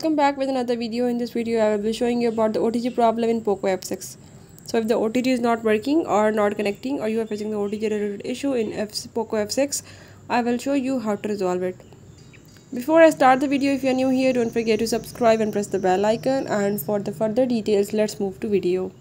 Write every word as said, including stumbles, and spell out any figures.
welcome back with another video. In this video I will be showing you about the O T G problem in POCO F six. So if the O T G is not working or not connecting, or you are facing the O T G related issue in F POCO F six, I will show you how to resolve it. Before I start the video, if you are new here, don't forget to subscribe and press the bell icon, and for the further details let's move to video.